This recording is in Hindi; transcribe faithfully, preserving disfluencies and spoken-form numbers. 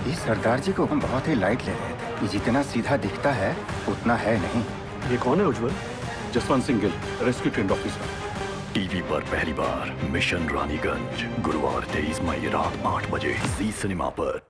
इस सरदार जी को हम बहुत ही लाइट ले रहे थे। ये जितना सीधा दिखता है उतना है नहीं। ये कौन है Ujjwal? Jaswant Singh Gill, rescue trained officer. TV पर पहली बार मिशन रानीगंज, गुरुवार तेईस मई रात आठ बजे जी सिनेमा पर।